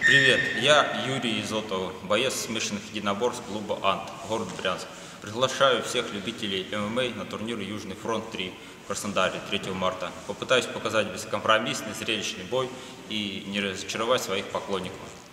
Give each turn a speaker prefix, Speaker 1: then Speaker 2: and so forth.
Speaker 1: Привет, я Юрий Изотов, боец смешанных единоборств клуба «Ант», город Брянск. Приглашаю всех любителей ММА на турнир «Южный фронт-3» в Краснодаре 3 марта. Попытаюсь показать бескомпромиссный, зрелищный бой и не разочаровать своих поклонников.